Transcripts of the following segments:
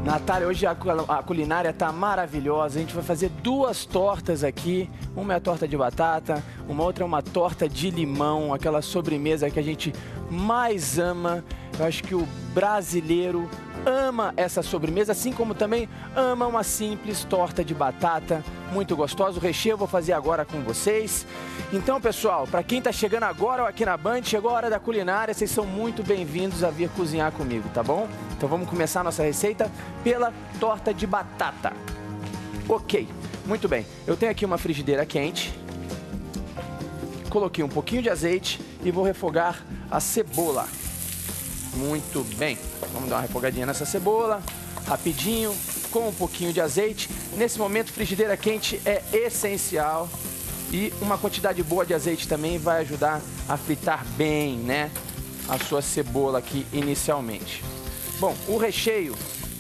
Natália, hoje a culinária tá maravilhosa. A gente vai fazer duas tortas aqui. Uma é a torta de batata, uma outra é uma torta de limão, aquela sobremesa que a gente mais ama. Eu acho que o brasileiro ama essa sobremesa, assim como também ama uma simples torta de batata, muito gostosa. O recheio eu vou fazer agora com vocês. Então, pessoal, para quem está chegando agora aqui na Band, chegou a hora da culinária, vocês são muito bem-vindos a vir cozinhar comigo, tá bom? Então vamos começar a nossa receita pela torta de batata. Ok, muito bem. Eu tenho aqui uma frigideira quente, coloquei um pouquinho de azeite e vou refogar a cebola. Muito bem, vamos dar uma refogadinha nessa cebola, rapidinho, com um pouquinho de azeite. Nesse momento, frigideira quente é essencial e uma quantidade boa de azeite também vai ajudar a fritar bem, né, a sua cebola aqui inicialmente. Bom, o recheio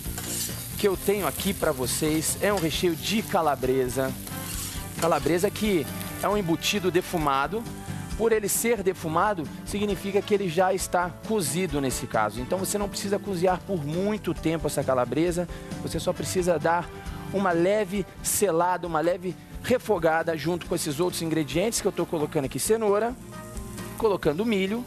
que eu tenho aqui para vocês é um recheio de calabresa. Calabresa que é um embutido defumado. Por ele ser defumado, significa que ele já está cozido nesse caso. Então você não precisa cozinhar por muito tempo essa calabresa, você só precisa dar uma leve selada, uma leve refogada junto com esses outros ingredientes que eu estou colocando aqui. Cenoura, colocando milho.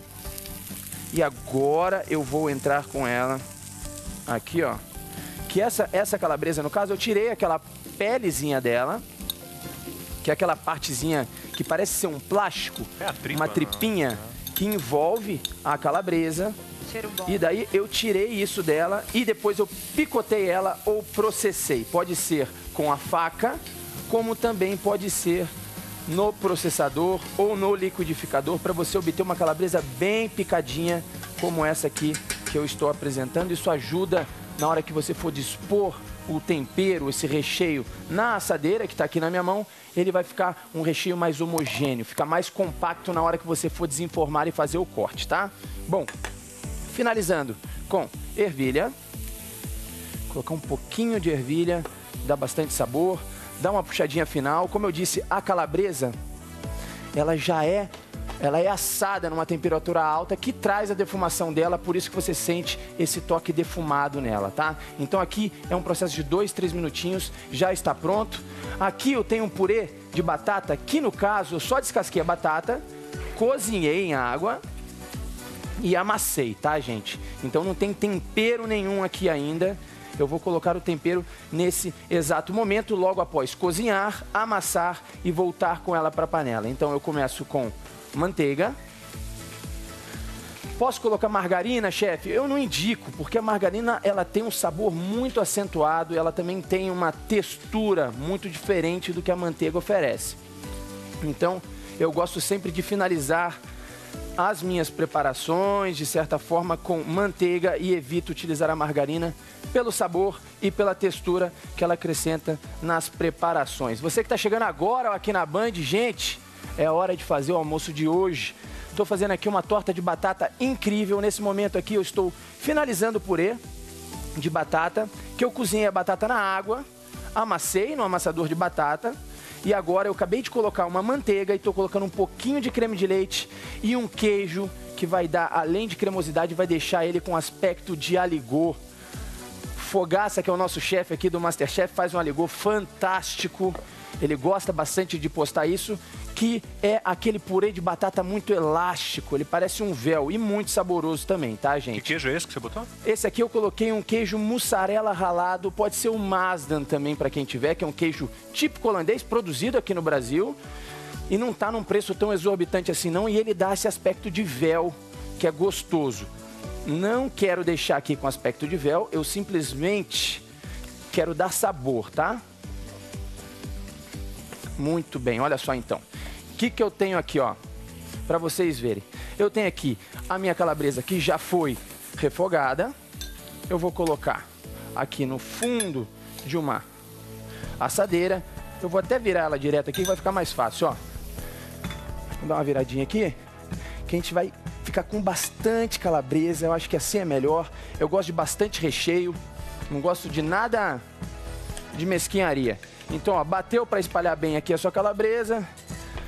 E agora eu vou entrar com ela aqui, ó. Que essa calabresa, no caso, eu tirei aquela pelezinha dela, que é aquela partezinha que parece ser um plástico, uma tripinha que envolve a calabresa. Cheiro bom. E daí eu tirei isso dela e depois eu picotei ela ou processei. Pode ser com a faca, como também pode ser no processador ou no liquidificador, para você obter uma calabresa bem picadinha, como essa aqui que eu estou apresentando. Isso ajuda na hora que você for dispor o tempero, esse recheio na assadeira, que está aqui na minha mão, ele vai ficar um recheio mais homogêneo, fica mais compacto na hora que você for desenformar e fazer o corte, tá? Bom, finalizando com ervilha, colocar um pouquinho de ervilha, dá bastante sabor, dá uma puxadinha final. Como eu disse, a calabresa, ela é assada numa temperatura alta que traz a defumação dela, por isso que você sente esse toque defumado nela, tá? Então aqui é um processo de 2, 3 minutinhos, já está pronto. Aqui eu tenho um purê de batata, que no caso eu só descasquei a batata, cozinhei em água e amassei, tá, gente? Então não tem tempero nenhum aqui ainda. Eu vou colocar o tempero nesse exato momento, logo após cozinhar, amassar e voltar com ela para a panela. Então eu começo com manteiga. Posso colocar margarina, chefe? Eu não indico, porque a margarina ela tem um sabor muito acentuado, ela também tem uma textura muito diferente do que a manteiga oferece. Então, eu gosto sempre de finalizar as minhas preparações, de certa forma, com manteiga e evito utilizar a margarina pelo sabor e pela textura que ela acrescenta nas preparações. Você que está chegando agora aqui na Band, gente, é hora de fazer o almoço de hoje. Estou fazendo aqui uma torta de batata incrível. Nesse momento aqui eu estou finalizando o purê de batata, que eu cozinhei a batata na água, amassei no amassador de batata. E agora eu acabei de colocar uma manteiga e estou colocando um pouquinho de creme de leite e um queijo que vai dar, além de cremosidade, vai deixar ele com aspecto de aligô. Fogaça, que é o nosso chefe aqui do Masterchef, faz um aligô fantástico. Ele gosta bastante de postar isso, que é aquele purê de batata muito elástico. Ele parece um véu e muito saboroso também, tá, gente? Que queijo é esse que você botou? Esse aqui eu coloquei um queijo mussarela ralado, pode ser o Masdan também para quem tiver, que é um queijo típico holandês, produzido aqui no Brasil. E não tá num preço tão exorbitante assim não, e ele dá esse aspecto de véu, que é gostoso. Não quero deixar aqui com aspecto de véu, eu simplesmente quero dar sabor, tá? Muito bem, olha só então. O que eu tenho aqui, ó, para vocês verem. Eu tenho aqui a minha calabresa que já foi refogada. Eu vou colocar aqui no fundo de uma assadeira. Eu vou até virar ela direto aqui, vai ficar mais fácil, ó. Vou dar uma viradinha aqui, que a gente vai ficar com bastante calabresa. Eu acho que assim é melhor. Eu gosto de bastante recheio, não gosto de nada de mesquinharia. Então, ó, bateu para espalhar bem aqui a sua calabresa.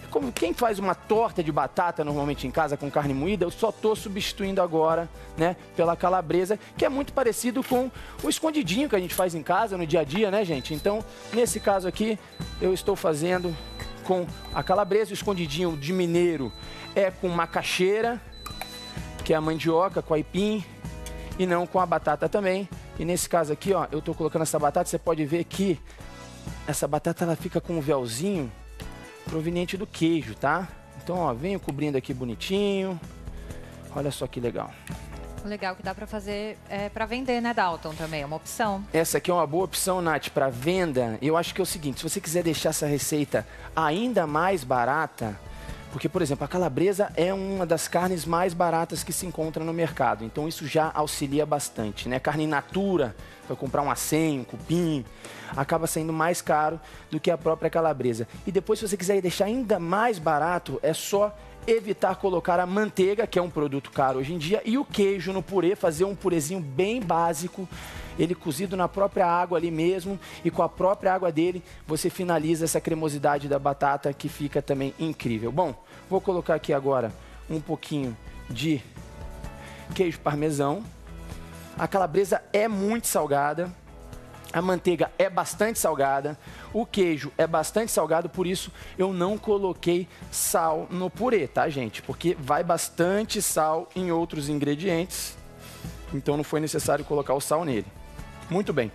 Como quem faz uma torta de batata normalmente em casa com carne moída, eu só estou substituindo agora, né, pela calabresa, que é muito parecido com o escondidinho que a gente faz em casa no dia a dia, né, gente? Então, nesse caso aqui, eu estou fazendo com a calabresa. O escondidinho de mineiro é com macaxeira, que é a mandioca, com aipim, e não com a batata também. E nesse caso aqui, ó, eu estou colocando essa batata, você pode ver que essa batata ela fica com um véuzinho proveniente do queijo, tá? Então, ó, venho cobrindo aqui bonitinho. Olha só que legal. Legal que dá para fazer para vender, né, Dalton, também, é uma opção. Essa aqui é uma boa opção, Nath, para venda. Eu acho que é o seguinte, se você quiser deixar essa receita ainda mais barata, porque, por exemplo, a calabresa é uma das carnes mais baratas que se encontra no mercado. Então, isso já auxilia bastante, né? Carne in natura, vai comprar um acém, um cupim, acaba saindo mais caro do que a própria calabresa. E depois, se você quiser deixar ainda mais barato, é só evitar colocar a manteiga, que é um produto caro hoje em dia, e o queijo no purê, fazer um purezinho bem básico, ele cozido na própria água ali mesmo, e com a própria água dele, você finaliza essa cremosidade da batata, que fica também incrível. Bom, vou colocar aqui agora um pouquinho de queijo parmesão. A calabresa é muito salgada, a manteiga é bastante salgada, o queijo é bastante salgado, por isso eu não coloquei sal no purê, tá, gente? Porque vai bastante sal em outros ingredientes, então não foi necessário colocar o sal nele. Muito bem.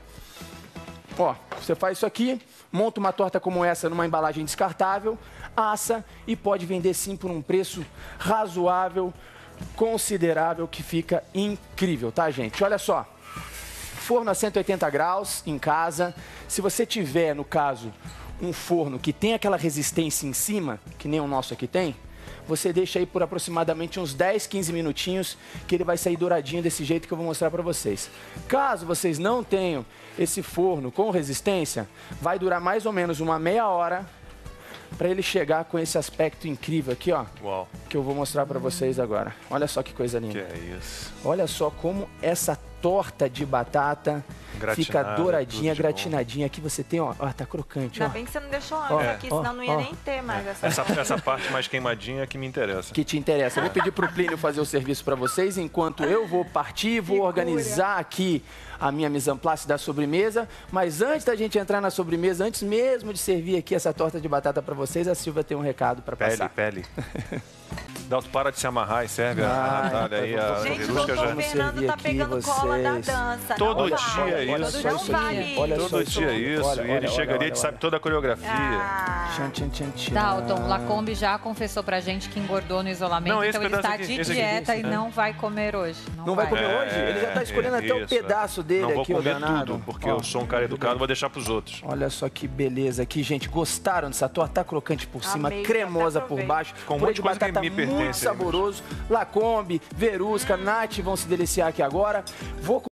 Ó, você faz isso aqui, monta uma torta como essa numa embalagem descartável, assa e pode vender sim por um preço razoável, considerável, que fica incrível, tá, gente? Olha só. Forno a 180 graus em casa. Se você tiver, no caso, um forno que tem aquela resistência em cima, que nem o nosso aqui tem, você deixa aí por aproximadamente uns 10, 15 minutinhos, que ele vai sair douradinho desse jeito que eu vou mostrar para vocês. Caso vocês não tenham esse forno com resistência, vai durar mais ou menos uma meia hora para ele chegar com esse aspecto incrível aqui, ó. Uau. Que eu vou mostrar para vocês agora. Olha só que coisa linda. Que é isso. Olha só como essa torta de batata fica douradinha, gratinadinha. Aqui você tem, ó, tá crocante, ó. Ainda bem que você não deixou antes aqui, senão não ia nem ter mais essa parte mais queimadinha que me interessa. Que te interessa. Eu vou pedir pro Plínio fazer o serviço para vocês, enquanto eu vou partir, vou organizar aqui a minha mise en place da sobremesa. Mas antes da gente entrar na sobremesa, antes mesmo de servir aqui essa torta de batata para vocês, a Silvia tem um recado para passar. Pele. Dalton, para de se amarrar e serve a Natália aí. A gente, o doutor Fernando tá pegando cola da dança. Todo dia é isso. Todo dia é isso. E ele chega ali e sabe toda a coreografia. Dalton, Lacombe já confessou pra gente que engordou no isolamento, então ele está de dieta e não vai comer hoje. Não vai comer hoje? Ele já tá escolhendo até o pedaço dele aqui, o danado. Não vou comer tudo, porque eu sou um cara educado, vou deixar pros outros. Olha só que beleza aqui, gente. Gostaram dessa torta? Tá crocante por cima, cremosa por baixo. Com um monte de coisa que me pertence. Muito saboroso. Lacombe, Verusca, Nath vão se deliciar aqui agora. Vou